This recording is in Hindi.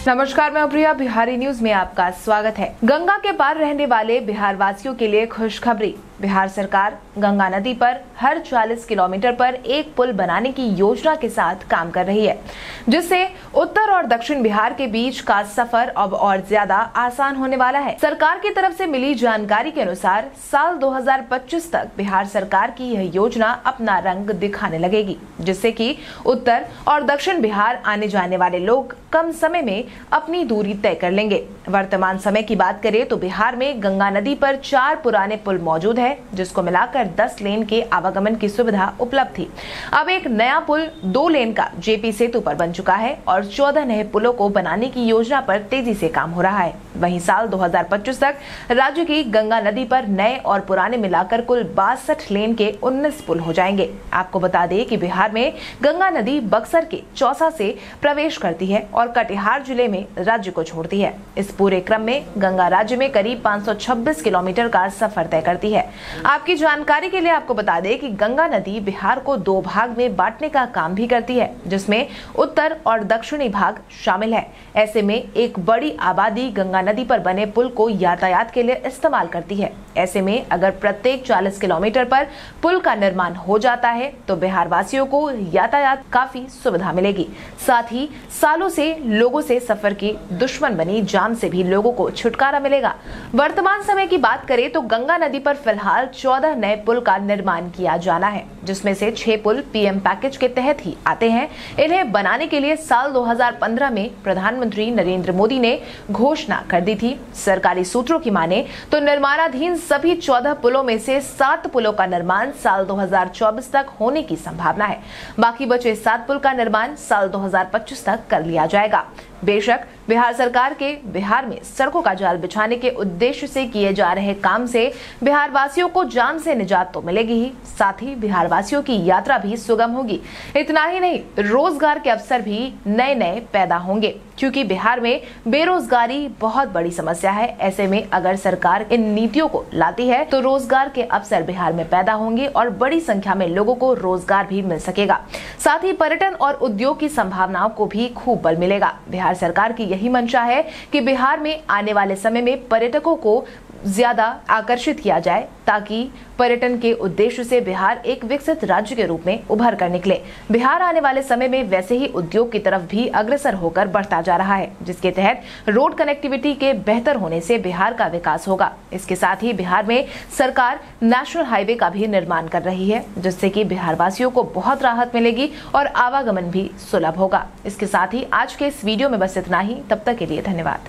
नमस्कार, मैं प्रिया, बिहारी न्यूज में आपका स्वागत है। गंगा के पार रहने वाले बिहार वासियों के लिए खुशखबरी। बिहार सरकार गंगा नदी पर हर 40 किलोमीटर पर एक पुल बनाने की योजना के साथ काम कर रही है, जिससे उत्तर और दक्षिण बिहार के बीच का सफर अब और ज्यादा आसान होने वाला है। सरकार की तरफ से मिली जानकारी के अनुसार साल 2025 तक बिहार सरकार की यह योजना अपना रंग दिखाने लगेगी, जिससे कि उत्तर और दक्षिण बिहार आने जाने वाले लोग कम समय में अपनी दूरी तय कर लेंगे। वर्तमान समय की बात करें तो बिहार में गंगा नदी पर 4 पुराने पुल मौजूद है, जिसको मिलाकर 10 लेन के आवागमन की सुविधा उपलब्ध थी। अब एक नया पुल 2 लेन का जेपी सेतु पर बन चुका है और 14 नए पुलों को बनाने की योजना पर तेजी से काम हो रहा है। वहीं साल 2025 तक राज्य की गंगा नदी पर नए और पुराने मिलाकर कुल 62 लेन के 19 पुल हो जाएंगे। आपको बता दें कि बिहार में गंगा नदी बक्सर के चौसा से प्रवेश करती है और कटिहार जिले में राज्य को छोड़ती है। इस पूरे क्रम में गंगा राज्य में करीब 526 किलोमीटर का सफर तय करती है। आपकी जानकारी के लिए आपको बता दें कि गंगा नदी बिहार को 2 भाग में बांटने का काम भी करती है, जिसमें उत्तर और दक्षिणी भाग शामिल है। ऐसे में एक बड़ी आबादी गंगा नदी पर बने पुल को यातायात के लिए इस्तेमाल करती है। ऐसे में अगर प्रत्येक 40 किलोमीटर पर पुल का निर्माण हो जाता है तो बिहार वासियों को यातायात काफी सुविधा मिलेगी। साथ ही सालों से लोगों से सफर की दुश्मन बनी जाम से भी लोगों को छुटकारा मिलेगा। वर्तमान समय की बात करें तो गंगा नदी पर फिलहाल 14 नए पुल का निर्माण किया जाना है, जिसमें से 6 पुल पीएम पैकेज के तहत ही आते हैं। इन्हें बनाने के लिए साल 2015 में प्रधानमंत्री नरेंद्र मोदी ने घोषणा कर दी थी। सरकारी सूत्रों की माने तो निर्माणाधीन सभी 14 पुलों में से 7 पुलों का निर्माण साल 2024 तक होने की संभावना है। बाकी बचे 7 पुल का निर्माण साल 2025 तक कर लिया जाएगा। बेशक बिहार सरकार के बिहार में सड़कों का जाल बिछाने के उद्देश्य से किए जा रहे काम से बिहार वासियों को जाम से निजात तो मिलेगी ही, साथ ही बिहार वासियों की यात्रा भी सुगम होगी। इतना ही नहीं, रोजगार के अवसर भी नए नए पैदा होंगे, क्योंकि बिहार में बेरोजगारी बहुत बड़ी समस्या है। ऐसे में अगर सरकार इन नीतियों को लाती है तो रोजगार के अवसर बिहार में पैदा होंगे और बड़ी संख्या में लोगों को रोजगार भी मिल सकेगा। साथ ही पर्यटन और उद्योग की संभावनाओं को भी खूब बल मिलेगा। बिहार सरकार की यही मंशा है कि बिहार में आने वाले समय में पर्यटकों को ज्यादा आकर्षित किया जाए, ताकि पर्यटन के उद्देश्य से बिहार एक विकसित राज्य के रूप में उभर कर निकले। बिहार आने वाले समय में वैसे ही उद्योग की तरफ भी अग्रसर होकर बढ़ता जा रहा है, जिसके तहत रोड कनेक्टिविटी के बेहतर होने से बिहार का विकास होगा। इसके साथ ही बिहार में सरकार नेशनल हाईवे का भी निर्माण कर रही है, जिससे कि बिहार वासियों को बहुत राहत मिलेगी और आवागमन भी सुलभ होगा। इसके साथ ही आज के इस वीडियो में बस इतना ही। तब तक के लिए धन्यवाद।